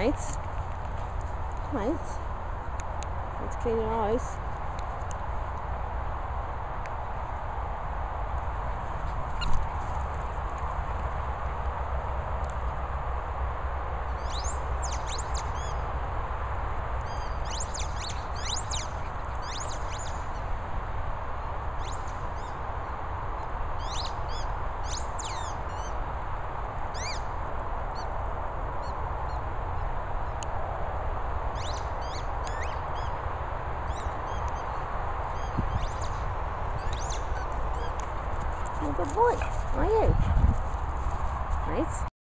mate. Mate. Let's clean your eyes. You're a good boy, are you?